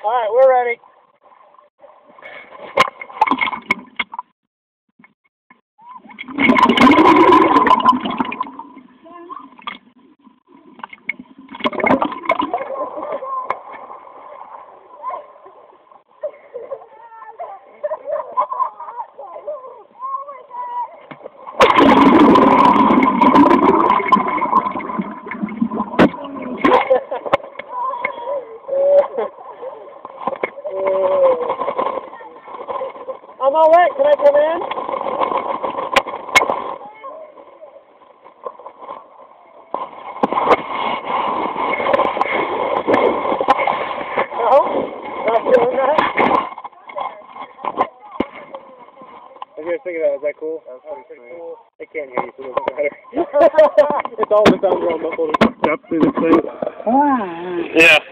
Alright, we're ready. I'm all wet. Can I come in? No? Not doing that? What do you guys think of that? Is that cool? That's pretty cool. They can't hear you, so it doesn't matter. It's all the sound going muffled. Yep, see this thing? Yeah.